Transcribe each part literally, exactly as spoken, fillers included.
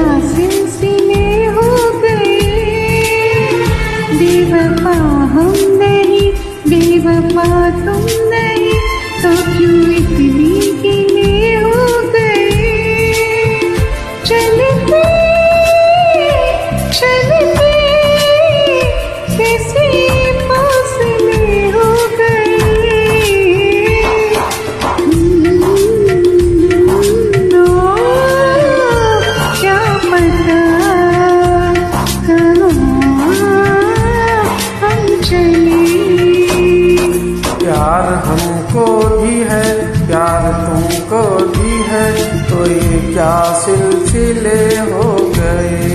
क्या सिलसिले हो गए, बेवफा हम नहीं बेवफा तुम नहीं, तो क्यों इतनी गिले हो गए। चलते चलते कैसे फासले हो गए। नो क्या पता कहाँ हम चले। प्यार हमको भी है प्यार तुमको भी है, तो ये क्या सिलसिले हो गए।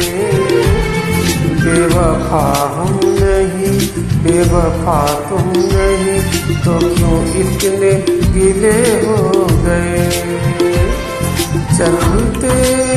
बेवफा हम नहीं बेवफा तुम नहीं, तो क्यों इतने गिले हो गए। चलते